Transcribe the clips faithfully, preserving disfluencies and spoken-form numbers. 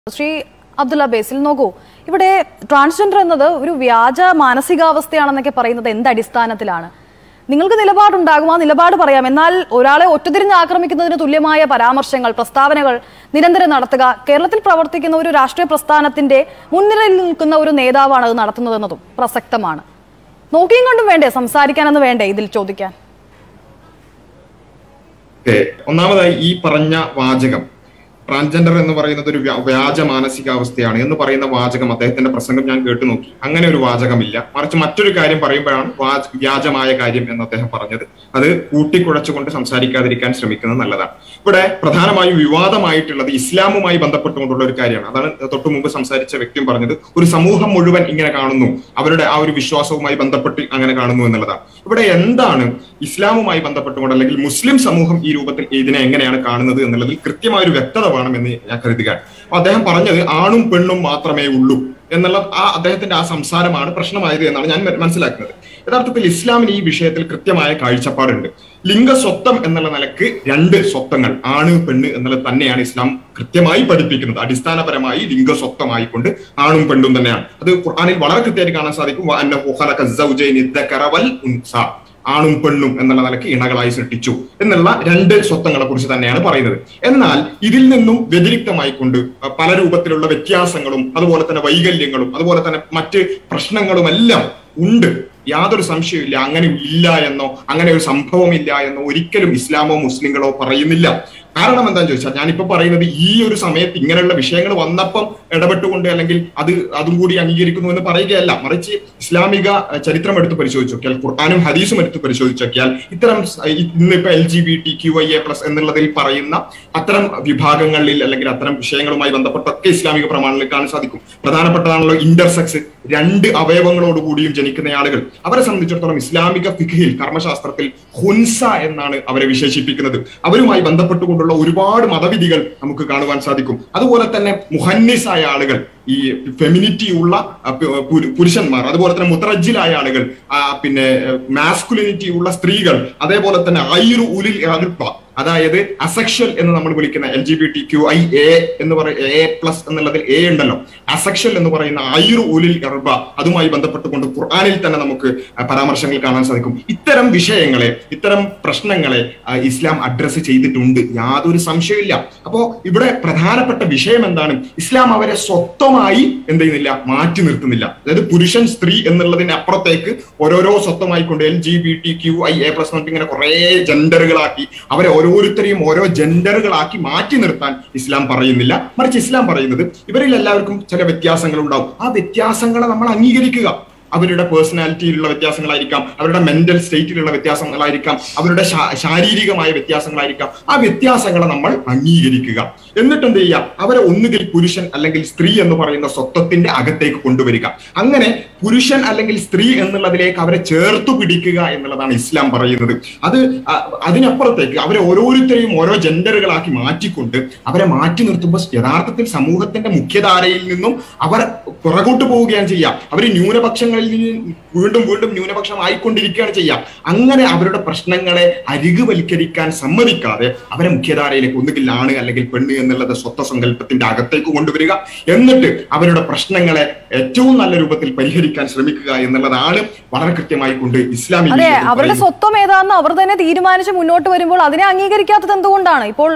Sri Abdullah Basil Nogo. If a transgender another, Vyaja, Manasiga and the Parana, then that is Tanatilana. Ningle Nilabad and Dagma, Nilabad Paramenal, Urale, Ottadin Akramik, Tulimaya, Paramarsangal, Prastavagal, Nirandra Nartaka, Kerlatil Pravartik in the Rashtra Prastanatinde, Munir Kunur Neda, and Narthan, Prasaktamana. No king on the Vende, some Sarikan and the Vende, Dil Chodikan. Okay, Onama E. Parana Vajagam. Transgender എന്ന് പറയുന്നത് ഒരു വ്യാജ മാനസികാവസ്ഥയാണ് എന്ന് പറയുന്ന വാചകം അദ്ദേഹത്തിന്റെ പ്രസംഗം ഞാൻ കേട്ടു നോക്കി. അങ്ങനെ ഒരു വാചകമില്ല. മറിച്ച് മറ്റൊരു കാര്യം പറയുമ്പോഴാണ് വ്യാജമായ കാര്യം എന്ന് അദ്ദേഹം പറഞ്ഞത്. അത് കൂട്ടിക്കുഴച്ചുകൊണ്ട് സംസാരിക്കാതിരിക്കാൻ ശ്രമിക്കുന്നത് നല്ലതാണ്. ഇവിടെ പ്രധാനമായും വിവാദമായിട്ടുള്ളത് ഇസ്ലാമുമായി ബന്ധപ്പെട്ടുകൊണ്ടുള്ള ഒരു കാര്യമാണ്. അതാണ് തൊട്ടു മുമ്പ് സംസാരിച്ച വ്യക്തിയും പറഞ്ഞത്. ഒരു സമൂഹം മുഴുവൻ ഇങ്ങനെ കാണുന്നു, അവരുടെ ആ ഒരു വിശ്വാസവുമായി ബന്ധപ്പെട്ട് അങ്ങനെ കാണുന്നു എന്നുള്ളതാണ്. ഇവിടെ എന്താണ് ഇസ്ലാമുമായി ബന്ധപ്പെട്ടുകൊണ്ട് അല്ലെങ്കിൽ മുസ്ലിം സമൂഹം ഈ രൂപത്തിൽ ഇതിനെ എങ്ങനെയാണ് കാണുന്നത് എന്നുള്ളതിൽ കൃത്യമായ ഒരു വ്യക്തത വേണമെന്ന് ഞാൻ കരുതുകയാണ്. അപ്പൊ അദ്ദേഹം പറഞ്ഞത് ആണും പെണ്ണും മാത്രമേ ഉള്ളൂ എന്നുള്ള ആ അദ്ദേഹത്തിന്റെ ആ സംസാരമാണ് പ്രശ്നമായത് എന്നാണ് ഞാൻ മനസ്സിലാക്കുന്നത്. യഥാർത്ഥത്തിൽ ഇസ്ലാമിന് ഈ വിഷയത്തിൽ കൃത്യമായ കാഴ്ചപ്പാടുണ്ട്. ലിംഗസ്വത്വം എന്നുള്ള നിലക്ക് രണ്ട് സ്വത്വങ്ങൾ, ആണ് പെണ്ണ് എന്നുള്ളത് തന്നെയാണ് ഇസ്ലാം കൃത്യമായി പഠിപ്പിക്കുന്നത്. അടിസ്ഥാനപരമായി ലിംഗസ്വത്വമായിക്കൊണ്ട് ആണും പെണ്ണും തന്നെയാണ്. അത് ഖുർആനിൽ വളരെ കൃത്യമായിട്ട് കാണാൻ സാധിക്കും. ആണും പെണ്ണും എന്നുള്ള നിലയ്ക്ക് ഇണകളായി സൃഷ്ടിച്ചു എന്നുള്ള രണ്ട് സ്വത്വങ്ങളെ കുറിച്ച് തന്നെയാണ് പറയുന്നത്. എന്നാൽ ഇതിൽ നിന്നും വ്യതിരിക്തമായിക്കൊണ്ട് പല രൂപത്തിലുള്ള വ്യത്യാസങ്ങളും അതുപോലെ തന്നെ വൈകല്യങ്ങളും അതുപോലെ തന്നെ മറ്റ് പ്രശ്നങ്ങളുമെല്ലാം ഉണ്ട്. യാതൊരു സംശയമില്ല. അങ്ങനെ ഇല്ല എന്നോ അങ്ങനെ ഒരു സംഭവമില്ല എന്നോ ഒരിക്കലും ഇസ്ലാമോ മുസ്ലിങ്ങളോ പറയുന്നില്ല. കാരണം എന്താണെന്ന് ചോദിച്ചാൽ ഞാനിപ്പോ പറയുന്നത് ഈ ഒരു സമയത്ത് ഇങ്ങനെയുള്ള വിഷയങ്ങൾ വന്നപ്പം ഇടപെട്ടുകൊണ്ട് അല്ലെങ്കിൽ അത് അതും കൂടി അംഗീകരിക്കുന്നു എന്ന് പറയുകയല്ല. മറിച്ച് ഇസ്ലാമിക ചരിത്രം എടുത്ത് പരിശോധിച്ച് നോക്കിയാൽ, ഖുർആനും ഹദീസും എടുത്ത് പരിശോധിച്ച് നോക്കിയാൽ ഇത്തരം ഇന്നിപ്പോ L G B T Q I A plus എന്നുള്ളതിൽ പറയുന്ന അത്തരം വിഭാഗങ്ങളിൽ അല്ലെങ്കിൽ അത്തരം വിഷയങ്ങളുമായി ബന്ധപ്പെട്ടൊക്കെ ഇസ്ലാമിക പ്രമാണങ്ങളിൽ കാണാൻ സാധിക്കും. പ്രധാനപ്പെട്ടതാണല്ലോ ഇന്റർസെക്സ്, രണ്ട് അവയവങ്ങളോടുകൂടിയും ജനിക്കുന്ന ആളുകൾ. അവരെ സംബന്ധിച്ചിടത്തോളം ഇസ്ലാമിക ഫിഖ്ഹിൽ കർമ്മശാസ്ത്രത്തിൽ ഹുൻസ എന്നാണ് അവരെ വിശേഷിപ്പിക്കുന്നത്. അവരുമായി ബന്ധപ്പെട്ടുകൊണ്ട് ഒരുപാട് മതവിധികൾ നമുക്ക് കാണുവാൻ സാധിക്കും. അതുപോലെ തന്നെ മുഹന്നിസായ ആളുകൾ, ഈ ഫെമിനിറ്റി ഉള്ള പുരുഷന്മാർ, അതുപോലെ തന്നെ മുത്തറജ്ജിലായ ആളുകൾ, പിന്നെ മാസ്കുലിനിറ്റി ഉള്ള സ്ത്രീകൾ, അതേപോലെ തന്നെ ഐറു ഉലിൽ അൽബ, അതായത് അസെക്ഷൽ എന്ന് നമ്മൾ വിളിക്കുന്ന L G B T Q I A എന്ന് പറയുന്ന എ പ്ലസ് എന്നുള്ളതിൽ എ ഉണ്ടല്ലോ, അസെക്ഷൽ എന്ന് പറയുന്ന ഐറു ഉലിൽ അൽബ, അതുമായി ബന്ധപ്പെട്ടുകൊണ്ട് ഖുർആനിൽ തന്നെ നമുക്ക് പരാമർശങ്ങൾ കാണാൻ സാധിക്കും. ഇത്തരം വിഷയങ്ങളെ, ഇത്തരം പ്രശ്നങ്ങളെ ഇസ്ലാം അഡ്രസ് ചെയ്തിട്ടുണ്ട്, യാതൊരു സംശയമില്ല. അപ്പോ ഇവിടെ പ്രധാനപ്പെട്ട വിഷയം എന്താണ്? ഇസ്ലാം അവരെ സ്വത്വമായി എന്ത് ചെയ്യുന്നില്ല, മാറ്റി നിർത്തുന്നില്ല. അതായത് പുരുഷൻ സ്ത്രീ എന്നുള്ളതിന് അപ്പുറത്തേക്ക് ഓരോരോ സ്വത്വമായിക്കൊണ്ട് L G B T Q I A plus ഇങ്ങനെ കുറെ ജെൻഡറുകളാക്കി അവരെ ഓരോരുത്തരെയും ഓരോ ജെൻഡറുകളാക്കി മാറ്റി നിർത്താൻ ഇസ്ലാം പറയുന്നില്ല. മറിച്ച് ഇസ്ലാം പറയുന്നത് ഇവരിൽ എല്ലാവർക്കും ചില വ്യത്യാസങ്ങൾ ഉണ്ടാവും. ആ വ്യത്യാസങ്ങളെ നമ്മൾ അംഗീകരിക്കുക. അവരുടെ പേഴ്സണാലിറ്റിയിലുള്ള വ്യത്യാസങ്ങളായിരിക്കാം, അവരുടെ മെന്റൽ സ്റ്റേറ്റിലുള്ള വ്യത്യാസങ്ങളായിരിക്കാം, അവരുടെ ശാരീരികമായ വ്യത്യാസങ്ങളായിരിക്കാം. ആ വ്യത്യാസങ്ങളെ നമ്മൾ അംഗീകരിക്കുക. എന്നിട്ട് എന്ത് ചെയ്യുക? അവരെ ഒന്നുകിൽ പുരുഷൻ അല്ലെങ്കിൽ സ്ത്രീ എന്ന് പറയുന്ന സ്വത്വത്തിന്റെ അകത്തേക്ക് കൊണ്ടുവരിക. അങ്ങനെ പുരുഷൻ അല്ലെങ്കിൽ സ്ത്രീ എന്നുള്ളതിലേക്ക് അവരെ ചേർത്തു പിടിക്കുക എന്നുള്ളതാണ് ഇസ്ലാം പറയുന്നത്. അത് അതിനപ്പുറത്തേക്ക് അവരെ ഓരോരുത്തരെയും ഓരോ ജെൻഡറുകളാക്കി മാറ്റിക്കൊണ്ട് അവരെ മാറ്റി നിർത്തുമ്പോൾ യഥാർത്ഥത്തിൽ സമൂഹത്തിന്റെ മുഖ്യധാരയിൽ നിന്നും അവർ പുറകോട്ട് പോവുകയാണ് ചെയ്യുക. അവർ ന്യൂനപക്ഷങ്ങൾ വീണ്ടും വീണ്ടും ന്യൂനപക്ഷം ആയിക്കൊണ്ടിരിക്കുകയാണ് ചെയ്യുക. അങ്ങനെ അവരുടെ പ്രശ്നങ്ങളെ അരികുവൽക്കരിക്കാൻ സമ്മതിക്കാതെ അവരെ മുഖ്യധാരയിലേക്ക് ഒന്നുകിൽ ആണ് അല്ലെങ്കിൽ പെണ്ണ് എന്നുള്ളത് സ്വത്വ സങ്കല്പത്തിന്റെ അകത്തേക്ക് കൊണ്ടുവരിക. എന്നിട്ട് അവരുടെ പ്രശ്നങ്ങളെ ഏറ്റവും നല്ല രൂപത്തിൽ പരിഹരിക്കാൻ ശ്രമിക്കുക എന്നുള്ളതാണ് വളരെ കൃത്യമായി കൊണ്ട് ഇസ്ലാമിക അവരുടെ സ്വത്വം ഏതാണെന്ന് അവർ തന്നെ തീരുമാനിച്ച് മുന്നോട്ട് വരുമ്പോൾ അതിനെ അംഗീകരിക്കാത്തത് എന്തുകൊണ്ടാണ്? ഇപ്പോൾ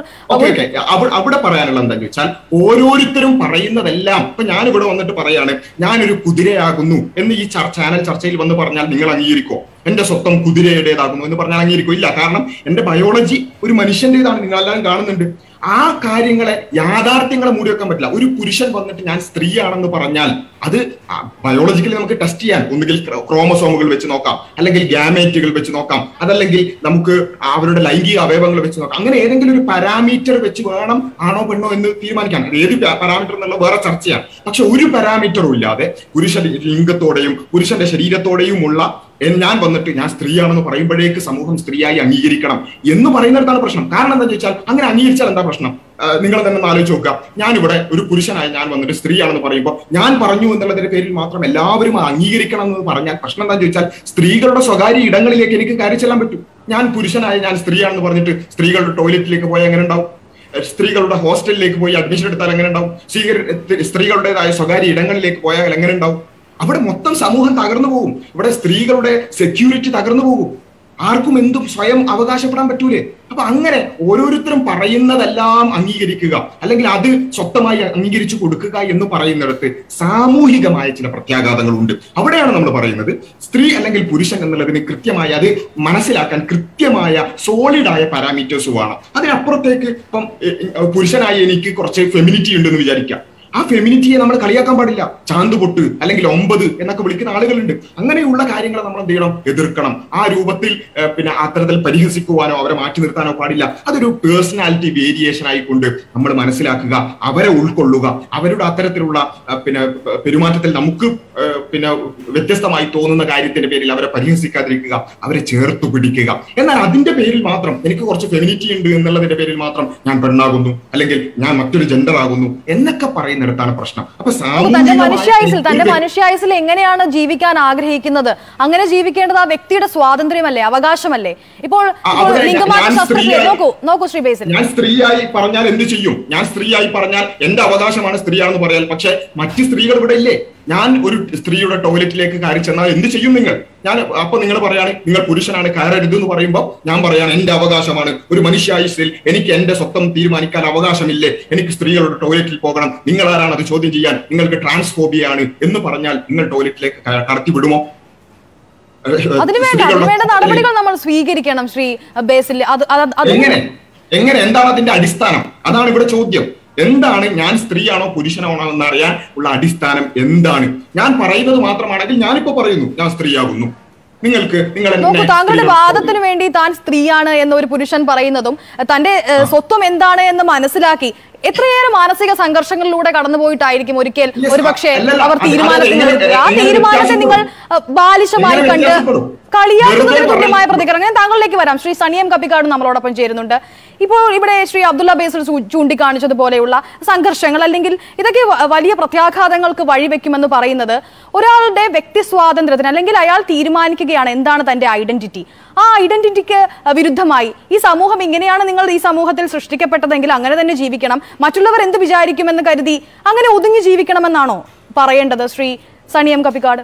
അവിടെ പറയാനുള്ള എന്താണെന്ന് വെച്ചാൽ, ഓരോരുത്തരും പറയുന്നതെല്ലാം ഇപ്പൊ ഞാനിവിടെ വന്നിട്ട് പറയാണ് ഞാനൊരു കുതിരയാകുന്നു എന്ന് ഈ ചാനൽ ചർച്ചയിൽ വന്ന് പറഞ്ഞാൽ നിങ്ങൾ അംഗീകരിക്കോ? എന്റെ സ്വന്തം കുതിരയുടേതാകുന്നു എന്ന് പറഞ്ഞാൽ അംഗീകരിക്കോ? ഇല്ല. കാരണം എന്റെ ബയോളജി ഒരു മനുഷ്യന്റേതാണ്, നിങ്ങളെല്ലാം കാണുന്നുണ്ട്. ആ കാര്യങ്ങളെ, യാഥാർത്ഥ്യങ്ങളെ മൂടിവെക്കാൻ പറ്റില്ല. ഒരു പുരുഷൻ വന്നിട്ട് ഞാൻ സ്ത്രീയാണെന്ന് പറഞ്ഞാൽ അത് ബയോളജിക്കലി നമുക്ക് ടെസ്റ്റ് ചെയ്യാൻ, ഒന്നുകിൽ ക്രോമസോമുകൾ വെച്ച് നോക്കാം, അല്ലെങ്കിൽ ഗ്യാമേറ്റുകൾ വെച്ച് നോക്കാം, അതല്ലെങ്കിൽ നമുക്ക് അവരുടെ ലൈംഗിക അവയവങ്ങൾ വെച്ച് നോക്കാം. അങ്ങനെ ഏതെങ്കിലും ഒരു പാരാമീറ്റർ വെച്ച് വേണം ആണോ പെണ്ണോ എന്ന് തീരുമാനിക്കാൻ. ഏത് പാരാമീറ്റർ എന്നുള്ള വേറെ ചർച്ചയാണ്. പക്ഷെ ഒരു പാരാമീറ്ററും ഇല്ലാതെ പുരുഷ ലിംഗത്തോടെയും പുരുഷന്റെ ശരീരത്തോടെയുമുള്ള ഞാൻ വന്നിട്ട് ഞാൻ സ്ത്രീയാണെന്ന് പറയുമ്പോഴേക്ക് സമൂഹം സ്ത്രീയായി അംഗീകരിക്കണം എന്ന് പറയുന്നിടത്താണ് പ്രശ്നം. കാരണം എന്താണെന്ന് ചോദിച്ചാൽ, അങ്ങനെ അംഗീകരിച്ചാൽ എന്താ പ്രശ്നം? നിങ്ങൾ തന്നെ ആലോചിച്ച് നോക്കുക. ഞാനിവിടെ ഒരു പുരുഷനായി ഞാൻ വന്നിട്ട് സ്ത്രീയാണെന്ന് പറയുമ്പോൾ ഞാൻ പറഞ്ഞു എന്നുള്ളതിന്റെ പേരിൽ മാത്രം എല്ലാവരും അംഗീകരിക്കണം എന്ന് പറഞ്ഞാൽ പ്രശ്നം എന്താണെന്ന് ചോദിച്ചാൽ, സ്ത്രീകളുടെ സ്വകാര്യ ഇടങ്ങളിലേക്ക് എനിക്ക് കയറി ചെല്ലാൻ പറ്റും. ഞാൻ പുരുഷനായി ഞാൻ സ്ത്രീയാണെന്ന് പറഞ്ഞിട്ട് സ്ത്രീകളുടെ ടോയ്ലറ്റിലേക്ക് പോയാൽ എങ്ങനെ ഉണ്ടാവും? സ്ത്രീകളുടെ ഹോസ്റ്റലിലേക്ക് പോയി അഡ്മിഷൻ എടുത്താൽ എങ്ങനെ ഉണ്ടാവും? സ്ത്രീകളുടേതായ സ്വകാര്യ ഇടങ്ങളിലേക്ക് പോയാൽ എങ്ങനെ ഉണ്ടാവും? അവിടെ മൊത്തം സമൂഹം തകർന്നു പോകും. ഇവിടെ സ്ത്രീകളുടെ സെക്യൂരിറ്റി തകർന്നു പോകും. ആർക്കും എന്തും സ്വയം അവകാശപ്പെടാൻ പറ്റൂലേ? അപ്പൊ അങ്ങനെ ഓരോരുത്തരും പറയുന്നതെല്ലാം അംഗീകരിക്കുക, അല്ലെങ്കിൽ അത് സ്വന്തമായി അംഗീകരിച്ചു കൊടുക്കുക എന്ന് പറയുന്നിടത്ത് സാമൂഹികമായ ചില പ്രത്യാഘാതങ്ങളുണ്ട്. അവിടെയാണ് നമ്മൾ പറയുന്നത് സ്ത്രീ അല്ലെങ്കിൽ പുരുഷൻ എന്നുള്ളതിന് കൃത്യമായ അത് മനസ്സിലാക്കാൻ കൃത്യമായ സോളിഡായ പാരാമീറ്റേഴ്സ് വേണം. അതിനപ്പുറത്തേക്ക് ഇപ്പം പുരുഷനായി എനിക്ക് കുറച്ച് ഫെമിനിറ്റി ഉണ്ടെന്ന് വിചാരിക്കാം. ആ ഫെമിനിറ്റിയെ നമ്മൾ കളിയാക്കാൻ പാടില്ല. ചാന്തുപൊട്ട് അല്ലെങ്കിൽ ഒമ്പത് എന്നൊക്കെ വിളിക്കുന്ന ആളുകളുണ്ട്. അങ്ങനെയുള്ള കാര്യങ്ങൾ നമ്മൾ എന്ത് ചെയ്യണം? എതിർക്കണം. ആ രൂപത്തിൽ പിന്നെ അത്തരത്തിൽ പരിഹസിക്കുവാനോ അവരെ മാറ്റി നിർത്താനോ പാടില്ല. അതൊരു പേഴ്സണാലിറ്റി വേരിയേഷൻ ആയിക്കൊണ്ട് നമ്മൾ മനസ്സിലാക്കുക, അവരെ ഉൾക്കൊള്ളുക. അവരുടെ അത്തരത്തിലുള്ള പിന്നെ പെരുമാറ്റത്തിൽ നമുക്ക് പിന്നെ വ്യത്യസ്തമായി തോന്നുന്ന കാര്യത്തിന്റെ പേരിൽ അവരെ പരിഹസിക്കാതിരിക്കുക, അവരെ ചേർത്തു പിടിക്കുക. എന്നാൽ അതിന്റെ പേരിൽ മാത്രം എനിക്ക് കുറച്ച് ഫെമിനിറ്റി ഉണ്ട് എന്നുള്ളതിന്റെ പേരിൽ മാത്രം ഞാൻ പെണ്ണാകുന്നു അല്ലെങ്കിൽ ഞാൻ മറ്റൊരു ജെൻഡർ ആകുന്നു എന്നൊക്കെ പറയുന്ന ാണ് പ്രശ്നം. അപ്പൊ തന്റെ മനുഷ്യായുസിൽ തന്റെ മനുഷ്യായുസിൽ എങ്ങനെയാണ് ജീവിക്കാൻ ആഗ്രഹിക്കുന്നത്? അങ്ങനെ ജീവിക്കേണ്ടത് ആ വ്യക്തിയുടെ സ്വാതന്ത്ര്യമല്ലേ, അവകാശമല്ലേ? ഇപ്പോൾ നോക്കൂ നോക്കൂ ശ്രീ ബേസിൽ, ഞാൻ സ്ത്രീയായി പറഞ്ഞാൽ എന്ത് ചെയ്യും? ഞാൻ സ്ത്രീയായി പറഞ്ഞാൽ എന്റെ അവകാശമാണ് സ്ത്രീയാണെന്ന് പറയാൻ. പക്ഷെ മറ്റ് സ്ത്രീകൾ ഇവിടെ ഇല്ലേ? ഞാൻ ഒരു സ്ത്രീയുടെ ടോയ്ലറ്റിലേക്ക് കയറി ചെന്നാൽ എന്ത് ചെയ്യും നിങ്ങൾ? ഞാൻ അപ്പൊ നിങ്ങൾ പറയാണ് നിങ്ങൾ പുരുഷനാണ് കയറരുത് എന്ന് പറയുമ്പോൾ ഞാൻ പറയാണ് എന്റെ അവകാശമാണ്. ഒരു മനുഷ്യായുസ്സിൽ എനിക്ക് എന്റെ സ്വന്തം തീരുമാനിക്കാൻ അവകാശമില്ലേ? എനിക്ക് സ്ത്രീകളുടെ ടോയ്ലറ്റിൽ പോകണം. നിങ്ങൾ ആരാണ് അത് ചോദ്യം ചെയ്യാൻ? നിങ്ങൾക്ക് ട്രാൻസ്ഫോബിയാണ് എന്ന് പറഞ്ഞാൽ നിങ്ങൾ ടോയ്ലറ്റിലേക്ക് കടത്തി വിടുമോ? അതിനുവേണ്ട നടപടികൾ നമ്മൾ സ്വീകരിക്കണം ശ്രീ ബേസിൽ. എങ്ങനെ എങ്ങനെ എന്താണ് അതിന്റെ അടിസ്ഥാനം? അതാണ് ഇവിടെ ചോദ്യം. എന്താണ് ഞാൻ സ്ത്രീയാണോ പുരുഷനാണോ എന്നറിയാൻ ഉള്ള അടിസ്ഥാനം എന്താണ്? ഞാൻ പറയുന്നത് മാത്രമാണെങ്കിൽ ഞാനിപ്പോ പറയുന്നു ഞാൻ സ്ത്രീയാകുന്നു. നിങ്ങൾക്ക് നോക്കൂ, താങ്കളുടെ വാദത്തിന് വേണ്ടി താൻ സ്ത്രീയാണ് എന്ന് ഒരു പുരുഷൻ പറയുന്നതും തന്റെ സ്വത്വം എന്താണ് എന്ന് മനസ്സിലാക്കി എത്രയേറെ മാനസിക സംഘർഷങ്ങളിലൂടെ കടന്നുപോയിട്ടായിരിക്കും ഒരിക്കൽ ഒരുപക്ഷെ അവർ തീരുമാനത്തിന് ആ തീരുമാനത്തെ നിങ്ങൾ ബാലിശമായി കണ്ട് കളിയാക്കുന്നതിന് തുല്യമായ പ്രതികരണം. ഞാൻ താങ്കളിലേക്ക് വരാം. ശ്രീ സണി എം കപ്പിക്കാട് നമ്മളോടൊപ്പം ചേരുന്നുണ്ട്. ഇപ്പോൾ ഇവിടെ ശ്രീ അബ്ദുള്ള ബേസിൽ ചൂണ്ടിക്കാണിച്ചതുപോലെയുള്ള സംഘർഷങ്ങൾ അല്ലെങ്കിൽ ഇതൊക്കെ വലിയ പ്രത്യാഘാതങ്ങൾക്ക് വഴിവെക്കുമെന്ന് പറയുന്നത് ഒരാളുടെ വ്യക്തി സ്വാതന്ത്ര്യത്തിന് അല്ലെങ്കിൽ അയാൾ തീരുമാനിക്കുകയാണ് എന്താണ് തന്റെ ഐഡന്റിറ്റി. ആ ഐഡന്റിറ്റിക്ക് വിരുദ്ധമായി ഈ സമൂഹം ഇങ്ങനെയാണ് നിങ്ങൾ ഈ സമൂഹത്തിൽ സൃഷ്ടിക്കപ്പെട്ടതെങ്കിൽ അങ്ങനെ തന്നെ ജീവിക്കണം, മറ്റുള്ളവർ എന്ത് വിചാരിക്കുമെന്ന് കരുതി അങ്ങനെ ഒതുങ്ങി ജീവിക്കണമെന്നാണോ പറയേണ്ടത്? ശ്രീ സണി എം കപ്പിക്കാട്.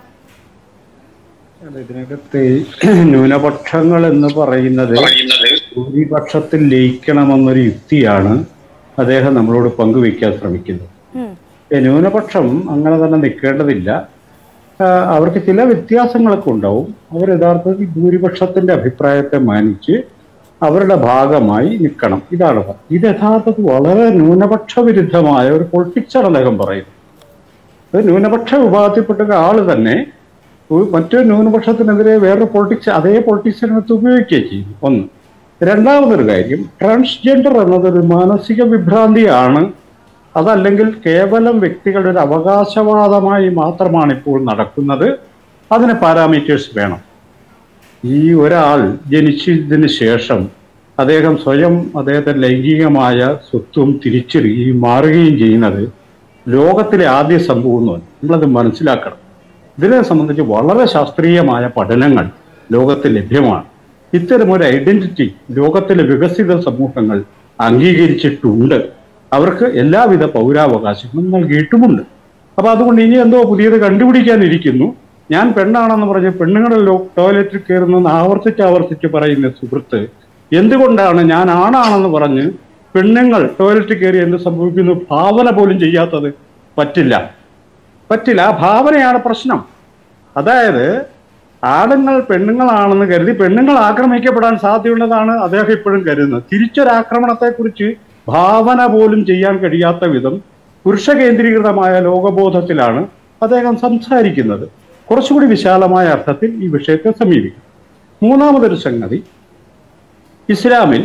ഇതിനകത്ത് ന്യൂനപക്ഷങ്ങൾ എന്ന് പറയുന്നത് ഭൂരിപക്ഷത്തിൽ ലയിക്കണമെന്നൊരു യുക്തിയാണ് അദ്ദേഹം നമ്മളോട് പങ്കുവെക്കാൻ ശ്രമിക്കുന്നത്. ന്യൂനപക്ഷം അങ്ങനെ തന്നെ നിൽക്കേണ്ടതില്ല. അവർക്ക് ചില വ്യത്യാസങ്ങളൊക്കെ ഉണ്ടാവും. അവർ യഥാർത്ഥത്തിൽ ഭൂരിപക്ഷത്തിന്റെ അഭിപ്രായത്തെ മാനിച്ച് അവരുടെ ഭാഗമായി നിൽക്കണം. ഇതാണ് ഇത് യഥാർത്ഥത്തിൽ വളരെ ന്യൂനപക്ഷ വിരുദ്ധമായ ഒരു പൊളിറ്റിക്സാണ് അദ്ദേഹം പറയുന്നത്. അത് ന്യൂനപക്ഷ വിഭാഗത്തിൽപ്പെട്ട ഒരാള് തന്നെ മറ്റൊരു ന്യൂനപക്ഷത്തിനെതിരെ വേറൊരു പൊളിറ്റിക്സ് അതേ പൊളിറ്റിക്സിനകത്ത് ഉപയോഗിക്കുകയും ചെയ്യും. ഒന്ന്. രണ്ടാമതൊരു കാര്യം, ട്രാൻസ്ജെൻഡർ എന്നതൊരു മാനസിക വിഭ്രാന്തിയാണ്. അതല്ലെങ്കിൽ കേവലം വ്യക്തികളുടെ ഒരു അവകാശവാദമായി മാത്രമാണ് ഇപ്പോൾ നടക്കുന്നത്. അതിന് പാരാമീറ്റേഴ്സ് വേണം. ഈ ഒരാൾ ജനിച്ചതിന് ശേഷം അദ്ദേഹം സ്വയം അദ്ദേഹത്തെ ലൈംഗികമായ സ്വത്വം തിരിച്ചറിയുകയും മാറുകയും ചെയ്യുന്നത് ലോകത്തിലെ ആദ്യ സംഭവം. നമ്മളത് മനസ്സിലാക്കണം. ഇതിനെ സംബന്ധിച്ച് വളരെ ശാസ്ത്രീയമായ പഠനങ്ങൾ ലോകത്തിൽ ലഭ്യമാണ്. ഇത്തരമൊരു ഐഡന്റിറ്റി ലോകത്തിലെ വികസിത സമൂഹങ്ങൾ അംഗീകരിച്ചിട്ടുണ്ട്. അവർക്ക് എല്ലാവിധ പൗരാവകാശങ്ങളും നൽകിയിട്ടുമുണ്ട്. അപ്പൊ അതുകൊണ്ട് ഇനി എന്തോ പുതിയത് കണ്ടുപിടിക്കാനിരിക്കുന്നു. ഞാൻ പെണ്ണാണെന്ന് പറഞ്ഞ് പെണ്ണുങ്ങളുടെ ടോയ്ലറ്റിൽ കയറുന്നെന്ന് ആവർത്തിച്ച് ആവർത്തിച്ച് പറയുന്ന സുഹൃത്ത് എന്തുകൊണ്ടാണ് ഞാൻ ആണാണെന്ന് പറഞ്ഞ് പെണ്ണുങ്ങൾ ടോയ്ലറ്റിൽ കയറി എന്ത് സംഭവിക്കുന്നു ഭാവന പോലും ചെയ്യാത്തത്? പറ്റില്ല പറ്റില്ല ആ ഭാവനയാണ് പ്രശ്നം. അതായത് ആണുങ്ങൾ പെണ്ണുങ്ങളാണെന്ന് കരുതി പെണ്ണുങ്ങൾ ആക്രമിക്കപ്പെടാൻ സാധ്യതയുള്ളതാണ് അദ്ദേഹം ഇപ്പോഴും കരുതുന്നത്. തിരിച്ചൊരാക്രമണത്തെക്കുറിച്ച് ഭാവന പോലും ചെയ്യാൻ കഴിയാത്ത വിധം പുരുഷ കേന്ദ്രീകൃതമായ ലോകബോധത്തിലാണ് അദ്ദേഹം സംസാരിക്കുന്നത്. കുറച്ചുകൂടി വിശാലമായ അർത്ഥത്തിൽ ഈ വിഷയത്തെ സമീപിക്കും. മൂന്നാമതൊരു സംഗതി, ഇസ്ലാമിൽ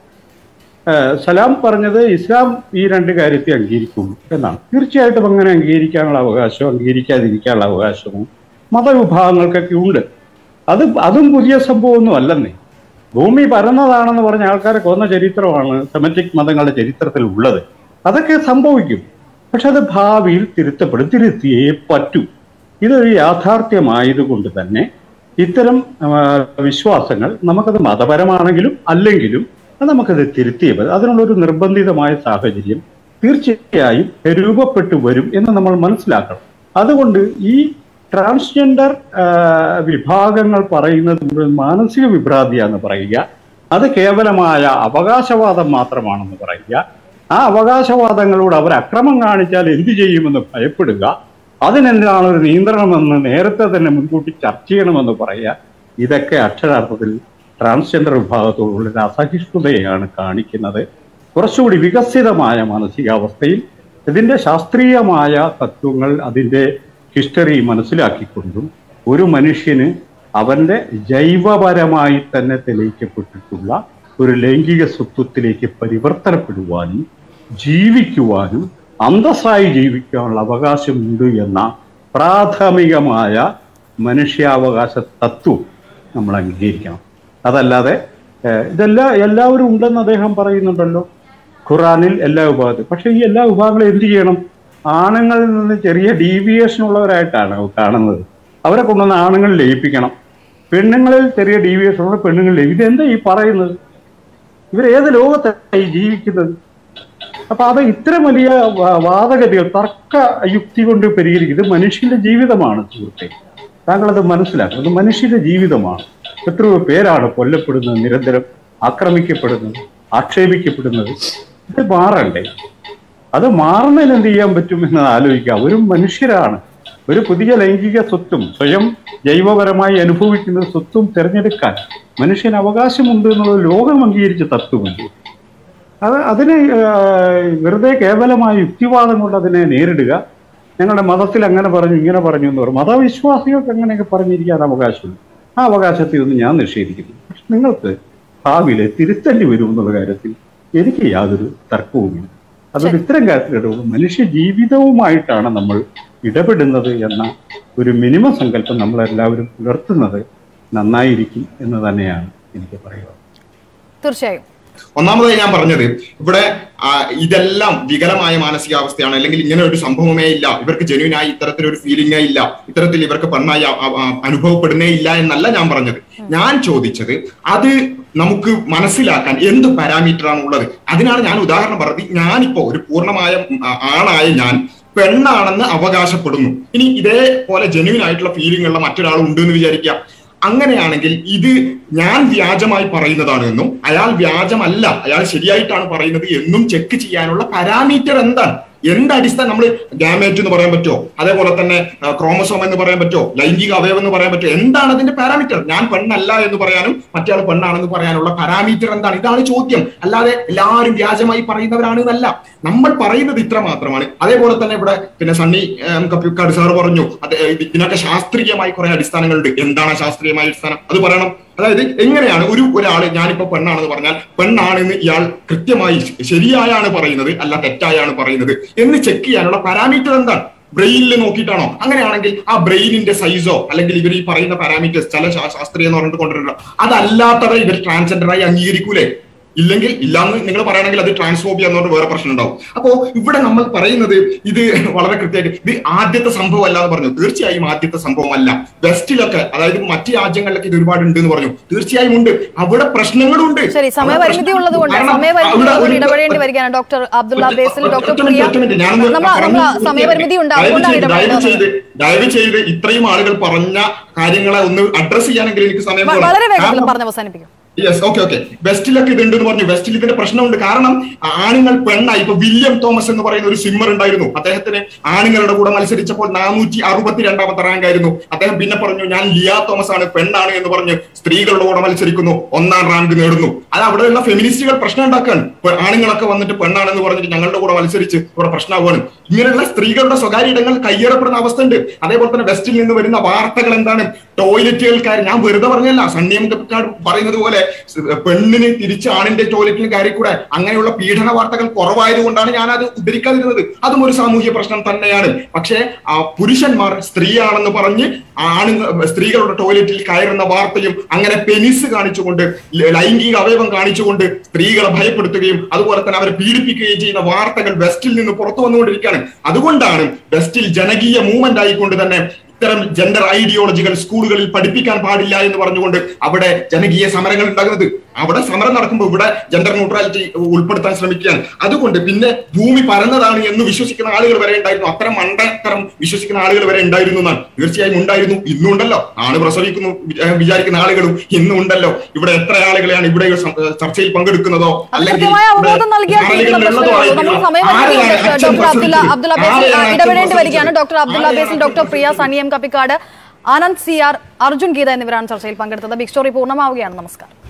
സലാം പറഞ്ഞത് ഇസ്ലാം ഈ രണ്ട് കാര്യത്തെ അംഗീകരിക്കുള്ളൂ എന്നാണ്. തീർച്ചയായിട്ടും അങ്ങനെ അംഗീകരിക്കാനുള്ള അവകാശവും അംഗീകരിക്കാതിരിക്കാനുള്ള അവകാശവും മതവിഭാഗങ്ങൾക്കൊക്കെ ഉണ്ട്. അത് അതും പുതിയ സംഭവമൊന്നും അല്ലെന്നേ. ഭൂമി പരന്നതാണെന്ന് പറഞ്ഞ ആൾക്കാരെ കൊന്ന ചരിത്രമാണ് സെമറ്റിക് മതങ്ങളുടെ ചരിത്രത്തിൽ ഉള്ളത്. അതൊക്കെ സംഭവിക്കും. പക്ഷെ അത് ഭാവിയിൽ തിരുത്തപ്പെടും, തിരുത്തിയേ പറ്റൂ. ഇതൊരു യാഥാർത്ഥ്യമായതുകൊണ്ട് തന്നെ ഇത്തരം വിശ്വാസങ്ങൾ നമുക്കത് മതപരമാണെങ്കിലും അല്ലെങ്കിലും അത് നമുക്കത് തിരുത്തിയേ പറ്റും. അതിനുള്ളൊരു നിർബന്ധിതമായ സാഹചര്യം തീർച്ചയായും രൂപപ്പെട്ടു വരും എന്ന് നമ്മൾ മനസ്സിലാക്കണം. അതുകൊണ്ട് ഈ ട്രാൻസ്ജെൻഡർ വിഭാഗങ്ങൾ പറയുന്നത് മാനസിക വിഭ്രാന്തിയാണെന്ന് പറയുക, അത് കേവലമായ അവകാശവാദം മാത്രമാണെന്ന് പറയുക, ആ അവകാശവാദങ്ങളോട് അവർ അക്രമം കാണിച്ചാൽ എന്തു ചെയ്യുമെന്ന് ഭയപ്പെടുക, അതിനെന്താണ് ഒരു നിയന്ത്രണമെന്ന് നേരത്തെ തന്നെ മുൻകൂട്ടി ചർച്ച ചെയ്യണമെന്ന് പറയുക, ഇതൊക്കെ അക്ഷരാർത്ഥത്തിൽ ട്രാൻസ്ജെൻഡർ വിഭാഗത്തോടുള്ള ഒരു അസഹിഷ്ണുതയാണ് കാണിക്കുന്നത്. കുറച്ചുകൂടി വികസിതമായ മാനസികാവസ്ഥയിൽ ഇതിൻ്റെ ശാസ്ത്രീയമായ തത്വങ്ങൾ, അതിൻ്റെ ഹിസ്റ്ററി മനസ്സിലാക്കിക്കൊണ്ടും ഒരു മനുഷ്യന് അവൻ്റെ ജൈവപരമായി തന്നെ തെളിയിക്കപ്പെട്ടിട്ടുള്ള ഒരു ലൈംഗിക സ്വത്വത്തിലേക്ക് പരിവർത്തനപ്പെടുവാനും ജീവിക്കുവാനും അന്തസ്സായി ജീവിക്കാനുള്ള അവകാശമുണ്ട് എന്ന പ്രാഥമികമായ മനുഷ്യാവകാശ തത്വം നമ്മൾ അംഗീകരിക്കണം. അതല്ലാതെ ഇതെല്ലാം എല്ലാവരും ഉണ്ടെന്ന് അദ്ദേഹം പറയുന്നുണ്ടല്ലോ ഖുറാനിൽ എല്ലാ വിഭാഗത്തിലും. പക്ഷെ ഈ എല്ലാ വിഭാഗങ്ങളും എന്ത് ചെയ്യണം? ആണുങ്ങളിൽ നിന്ന് ചെറിയ ഡീവിയേഷൻ ഉള്ളവരായിട്ടാണ് കാണുന്നത്. അവരെ കൊണ്ടുവന്ന് ആണുങ്ങൾ ലയിപ്പിക്കണം. പെണ്ണുങ്ങളിൽ ചെറിയ ഡീവിയേഷൻ ഉള്ള പെണ്ണുങ്ങൾ ലയിപ്പിക്കും. ഇതെന്താ ഈ പറയുന്നത്? ഇവരേത് ലോകത്തായി ജീവിക്കുന്നത്? അപ്പൊ അത് ഇത്ര വലിയ വാദഗതികൾ തർക്ക യുക്തി കൊണ്ട് പരിഹരിക്കും. ഇത് മനുഷ്യന്റെ ജീവിതമാണ് സുഹൃത്തെ, താങ്കളത് മനസ്സിലാക്കണം. ഇത് മനുഷ്യന്റെ ജീവിതമാണ്. എത്രയോ പേരാണ് കൊല്ലപ്പെടുന്നത്, നിരന്തരം ആക്രമിക്കപ്പെടുന്നത്, ആക്ഷേപിക്കപ്പെടുന്നത്. ഇത് മാറണ്ടേ? അത് മാറുന്നതിന് എന്ത് ചെയ്യാൻ പറ്റുമെന്ന് ആലോചിക്കാം. ഒരു മനുഷ്യരാണ്. ഒരു പുതിയ ലൈംഗിക സ്വത്തും സ്വയം ജൈവപരമായി അനുഭവിക്കുന്ന സ്വത്തും തിരഞ്ഞെടുക്കാൻ മനുഷ്യന് അവകാശമുണ്ട് എന്നുള്ള ലോകം അംഗീകരിച്ച തത്വമുണ്ട്. അത് അതിനെ വെറുതെ കേവലമായ യുക്തിവാദം കൊണ്ട് അതിനെ നേരിടുക, ഞങ്ങളുടെ മതത്തിൽ അങ്ങനെ പറഞ്ഞു ഇങ്ങനെ പറഞ്ഞു എന്ന് പറയും. മതവിശ്വാസികൾക്ക് അങ്ങനെയൊക്കെ പറഞ്ഞിരിക്കാൻ അവകാശമുണ്ട്. ആ അവകാശത്തെ ഒന്നും ഞാൻ നിഷേധിക്കുന്നു. പക്ഷെ നിങ്ങൾക്ക് ഭാവിയിൽ തിരുത്തേണ്ടി വരും എന്നുള്ള കാര്യത്തിൽ എനിക്ക് യാതൊരു തർക്കവുമില്ല. അതുകൊണ്ട് ഇത്തരം കാര്യത്തിലിടപെടും മനുഷ്യ ജീവിതവുമായിട്ടാണ് നമ്മൾ ഇടപെടുന്നത് എന്ന ഒരു മിനിമം സങ്കല്പം നമ്മളെല്ലാവരും പുലർത്തുന്നത് നന്നായിരിക്കും എന്ന് തന്നെയാണ് എനിക്ക് പറയുക. തീർച്ചയായും ഒന്നാമതായി ഞാൻ പറഞ്ഞത് ഇവിടെ ഇതെല്ലാം വികലമായ മാനസികാവസ്ഥയാണ്, അല്ലെങ്കിൽ ഇങ്ങനെ ഒരു സംഭവമേ ഇല്ല, ഇവർക്ക് ജെന്യൂനായി ഇത്തരത്തിലൊരു ഫീലിംഗേ ഇല്ല, ഇത്തരത്തിൽ ഇവർക്ക് പെണ്ണായി അനുഭവപ്പെടുന്നേ ഇല്ല എന്നല്ല ഞാൻ പറഞ്ഞത്. ഞാൻ ചോദിച്ചത് അത് നമുക്ക് മനസ്സിലാക്കാൻ എന്ത് പാരാമീറ്റർ ആണ് ഉള്ളത്. അതിനാണ് ഞാൻ ഉദാഹരണം പറഞ്ഞത്. ഞാനിപ്പോ ഒരു പൂർണ്ണമായ ആണായ ഞാൻ പെണ്ണാണെന്ന് അവകാശപ്പെടുന്നു. ഇനി ഇതേപോലെ ജെന്യൂൻ ആയിട്ടുള്ള ഫീലിംഗ് ഉള്ള മറ്റൊരാൾ ഉണ്ട് എന്ന് വിചാരിക്കുക. അങ്ങനെയാണെങ്കിൽ ഇത് ഞാൻ വ്യാജമായി പറയുന്നതാണ് എന്നും അയാൾ വ്യാജമല്ല, അയാൾ ശരിയായിട്ടാണ് പറയുന്നത് എന്നും ചെക്ക് ചെയ്യാനുള്ള പാരാമീറ്റർ എന്താണ്? എന്ത് അടിസ്ഥാനം? നമ്മൾ ഗാമേറ്റ് എന്ന് പറയാൻ പറ്റുമോ? അതേപോലെ തന്നെ ക്രോമസോം എന്ന് പറയാൻ പറ്റുമോ? ലൈംഗിക അവയവം എന്ന് പറയാൻ പറ്റുമോ? എന്താണ് അതിന്റെ പാരാമീറ്റർ? ഞാൻ പെണ്ണല്ല എന്ന് പറയാനും മറ്റേ പെണ്ണാണെന്ന് പറയാനുള്ള പാരാമീറ്റർ എന്താണ്? ഇതാണ് ചോദ്യം. അല്ലാതെ എല്ലാവരും വ്യാജമായി പറയുന്നവരാണ് എന്നല്ല. നമ്മൾ പറയുന്നത് ഇത്ര മാത്രമാണ്. അതേപോലെ തന്നെ ഇവിടെ പിന്നെ സണ്ണി എം കപ്പിക്കാട് സാറ് പറഞ്ഞു അത് ഇതിനൊക്കെ ശാസ്ത്രീയമായി കുറെ അടിസ്ഥാനങ്ങളുണ്ട്. എന്താണ് ശാസ്ത്രീയമായ അടിസ്ഥാനം? അത് പറയണം. അതായത് എങ്ങനെയാണ് ഒരു ഒരാള് ഞാനിപ്പോ പെണ്ണാണെന്ന് പറഞ്ഞാൽ പെണ്ണാണെന്ന് ഇയാൾ കൃത്യമായി ശരിയായാണ് പറയുന്നത് അല്ല തെറ്റായാണ് പറയുന്നത് എന്ന് ചെക്ക് ചെയ്യാനുള്ള പാരാമീറ്റർ എന്താണ്? ബ്രെയിനിൽ നോക്കിയിട്ടാണോ? അങ്ങനെയാണെങ്കിൽ ആ ബ്രെയിനിന്റെ സൈസോ അല്ലെങ്കിൽ ഇവർ ഈ പറയുന്ന പാരാമീറ്റേഴ്സ് ചില ശാസ്ത്രീയം എന്ന് പറഞ്ഞിട്ട് കൊണ്ടുവരിക. അതല്ലാത്തവരെ ഇവർ ട്രാൻസ്ജെൻഡറായി അംഗീകരിക്കൂലേ? ഇല്ലെങ്കിൽ ഇല്ലാന്ന് നിങ്ങൾ പറയുകയാണെങ്കിൽ അത് ട്രാൻസ്ഫോബിയ എന്ന് പറഞ്ഞ വേറെ പ്രശ്നം ഉണ്ടാവും. അപ്പോ ഇവിടെ നമ്മൾ പറയുന്നത് ഇത് വളരെ കൃത്യമായിട്ട് ഇത് ആദ്യത്തെ സംഭവം അല്ല എന്ന് പറഞ്ഞു. തീർച്ചയായും ആദ്യത്തെ സംഭവമല്ല. വെസ്റ്റിലൊക്കെ അതായത് മറ്റ് രാജ്യങ്ങളിലൊക്കെ ഇത് ഒരുപാട് ഉണ്ട് എന്ന് പറഞ്ഞു. തീർച്ചയായും ഉണ്ട്. അവിടെ പ്രശ്നങ്ങളുണ്ട്. ശരി, സമയപരിമിതി ഉള്ളതുകൊണ്ട് ഇടപെടേണ്ടി വരികയാണ്. ഡോക്ടർ അബ്ദുള്ള ബേസിൽ, ഡോക്ടർ സമയപരിമിതി ദയവ് ചെയ്ത് ദയവ് ചെയ്ത് ഇത്രയും ആളുകൾ പറഞ്ഞ കാര്യങ്ങളെ ഒന്ന് അഡ്രസ് ചെയ്യാനെങ്കിൽ എനിക്ക് സമയം വളരെ വേഗത്തിൽ പറഞ്ഞ് അവസാനിപ്പിക്കും. യെസ്, ഓക്കെ ഓക്കെ വെസ്റ്റിലൊക്കെ ഇതുണ്ട് എന്ന് പറഞ്ഞു. വെസ്റ്റിൽ ഇതിന്റെ പ്രശ്നമുണ്ട്. കാരണം ആണുങ്ങൾ പെണ്ണായി. ഇപ്പൊ വില്യം തോമസ് എന്ന് പറയുന്ന ഒരു സ്വിമ്മർ ഉണ്ടായിരുന്നു. അദ്ദേഹത്തിന് ആണുങ്ങളുടെ കൂടെ മത്സരിച്ചപ്പോൾ നാനൂറ്റി അറുപത്തി രണ്ടാമത്തെ റാങ്ക് ആയിരുന്നു. അദ്ദേഹം പിന്നെ പറഞ്ഞു ഞാൻ ലിയ തോമസ് ആണ്, പെണ്ണാണ് എന്ന് പറഞ്ഞ് സ്ത്രീകളുടെ കൂടെ മത്സരിക്കുന്നു, ഒന്നാം റാങ്ക് നേടുന്നു. അത് അവിടെയുള്ള ഫെമിനിസ്റ്റുകൾ പ്രശ്നം ഉണ്ടാക്കുകയാണ്. ആണുങ്ങളൊക്കെ വന്നിട്ട് പെണ്ണാണെന്ന് പറഞ്ഞിട്ട് ഞങ്ങളുടെ കൂടെ മത്സരിച്ച് ഇവിടെ പ്രശ്നമാവുകയാണ്. ഇങ്ങനെയുള്ള സ്ത്രീകളുടെ സ്വകാര്യ ഇടങ്ങൾ കയ്യേറപ്പെടുന്ന അവസ്ഥ ഉണ്ട്. അതേപോലെ തന്നെ വെസ്റ്റിൽ നിന്ന് വരുന്ന വാർത്തകൾ എന്താണ്? ടോയ്ലറ്റുകൾക്കാർ, ഞാൻ വെറുതെ പറഞ്ഞല്ല, സണ്ണി എം കപ്പിക്കാട് പറയുന്നത് പോലെ പെണ്ണിന് തിരിച്ച് ആണിന്റെ ടോയ്ലറ്റിന് കയറിക്കൂടെ, അങ്ങനെയുള്ള പീഡന വാർത്തകൾ കുറവായത് കൊണ്ടാണ് ഞാൻ അത് ഉദ്ധരിക്കാതിരുന്നത്. അതും ഒരു സാമൂഹ്യ പ്രശ്നം തന്നെയാണ്. പക്ഷേ ആ പുരുഷന്മാർ സ്ത്രീയാണെന്ന് പറഞ്ഞ് ആണുങ്ങൾ സ്ത്രീകളുടെ ടോയ്ലറ്റിൽ കയറുന്ന വാർത്തയും അങ്ങനെ പെനിസ് കാണിച്ചുകൊണ്ട് ലൈംഗിക അവയവം കാണിച്ചുകൊണ്ട് സ്ത്രീകളെ ഭയപ്പെടുത്തുകയും അതുപോലെ തന്നെ അവരെ പീഡിപ്പിക്കുകയും ചെയ്യുന്ന വാർത്തകൾ വെസ്റ്റിൽ നിന്ന് പുറത്തു വന്നുകൊണ്ടിരിക്കുകയാണ്. അതുകൊണ്ടാണ് വെസ്റ്റിൽ ജനകീയ മൂവ്മെന്റ് ആയിക്കൊണ്ട് തന്നെ ഇത്തരം ജെൻഡർ ഐഡിയോളജികൾ സ്കൂളുകളിൽ പഠിപ്പിക്കാൻ പാടില്ല എന്ന് പറഞ്ഞുകൊണ്ട് അവിടെ ജനകീയ സമരങ്ങൾ ഉണ്ടാകുന്നത്. അവിടെ സമരം നടക്കുമ്പോൾ ഇവിടെ ജെൻഡർ ന്യൂട്രാലിറ്റി ഉൾപ്പെടുത്താൻ ശ്രമിക്കുകയാണ്. അതുകൊണ്ട് പിന്നെ ഭൂമി പരന്നതാണ് എന്ന് വിശ്വസിക്കുന്ന ആളുകൾ വരെ ഉണ്ടായിരുന്നു. അത്തരം മണ്ടത്തരം വിശ്വസിക്കുന്ന ആളുകൾ വരെ ഉണ്ടായിരുന്നു എന്നാണ്. തീർച്ചയായും ഉണ്ടായിരുന്നു, ഇന്നും ഉണ്ടല്ലോ. ആണ് പ്രസവിക്കുന്നു വിചാരിക്കുന്ന ആളുകളും ഇന്നും ഉണ്ടല്ലോ. ഇവിടെ എത്ര ആളുകളെയാണ് ഇവിടെ ചർച്ചയിൽ പങ്കെടുക്കുന്നതോ അല്ലെങ്കിൽ ഇടപെടേണ്ടി വരികയാണ്. Doctor Abdulla Basil, doctor Priya Sunny, M Kappikkad, Anand C R, Arjun Geetha എന്നിവരാണ് ചർച്ചയിൽ പങ്കെടുത്തത്. ബിഗ് സ്റ്റോറി പൂർണ്ണമാവുകയാണ്. നമസ്കാരം.